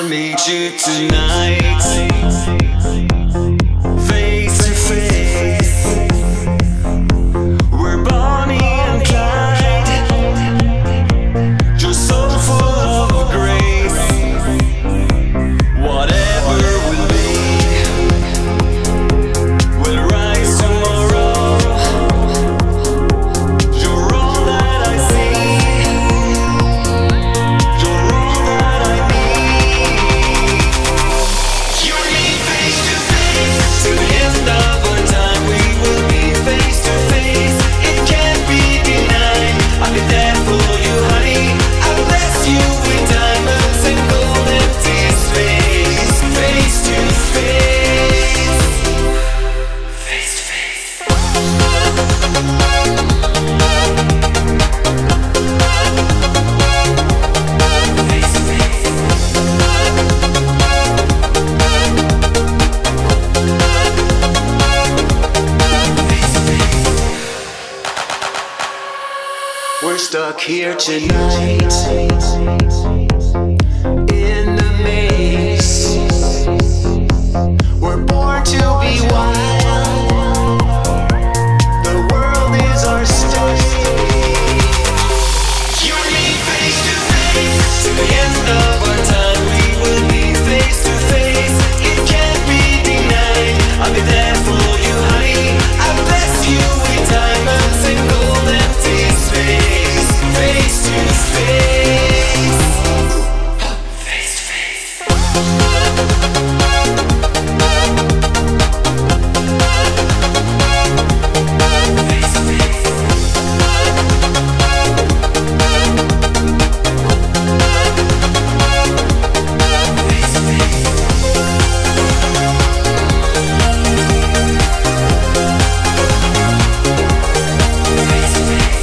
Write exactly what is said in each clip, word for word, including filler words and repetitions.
meet you tonight, face to face. We're Bonnie and Clyde. You're so full of grace. Whatever will be, will rise tomorrow. You're all that I see. You're all that I need. You and me face to face. To the end of our time we will be face to face. It can't be denied. I'll be there for you, honey. I'll bless you with diamonds and gold empty space. Face to face. Face to face. Face to face. We're stuck here tonight in the maze. We're born to be wild. The world is our stage. You and me face to face. To the end of our time we will be face to face. It can't be denied. I'll be there for you, honey. I'll bless you with diamonds and gold empty space. Face to face. Face to face. Face to face. Face to face. Face to face.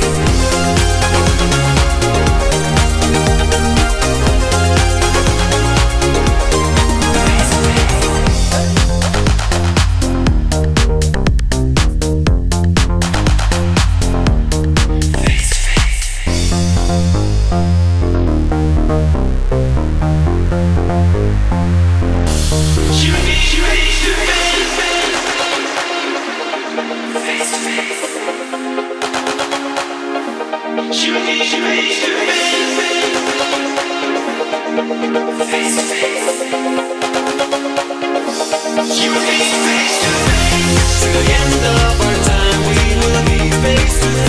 To the end of our time we will be face to face.